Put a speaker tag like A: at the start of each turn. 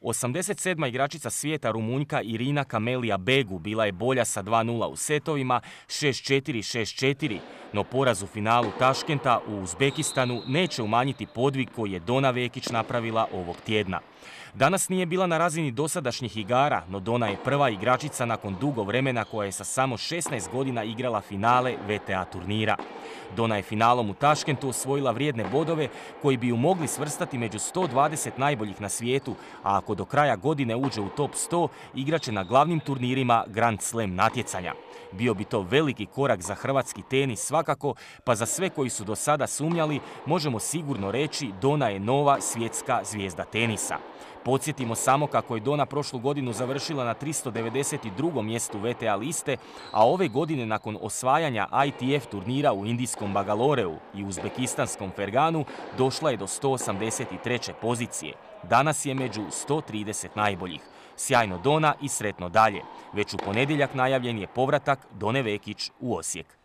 A: 87. igračica svijeta Rumunjka Irina Camelia Begu bila je bolja sa 2:0 u setovima 6:4, 6:4, no poraz u finalu Taškenta u Uzbekistanu neće umanjiti podvig koji je Donna Vekic napravila ovog tjedna. Danas nije bila na razini dosadašnjih igara, no Donna je prva igračica nakon dugo vremena koja je sa samo 16 godina igrala finale VTA turnira. Donna je finalom u Taškentu osvojila vrijedne bodove koji bi ju mogli svrstati među 120 najboljih na svijetu, a ako do kraja godine uđe u top 100, igraće na glavnim turnirima Grand Slam natjecanja. Bio bi to veliki korak za hrvatski tenis svakako, pa za sve koji su do sada sumnjali, možemo sigurno reći Donna je nova svjetska zvijezda tenisa. Podsjetimo samo kako je Donna prošlu godinu završila na 392. mjestu VTA liste, a ove godine nakon osvajanja ITF turnira u indijskom Bangaloreu i uzbekistanskom Ferganu došla je do 183. pozicije. Danas je među 130 najboljih. Sjajno Donna i sretno dalje. Već u ponedjeljak najavljen je povratak Donne Vekic u Osijek.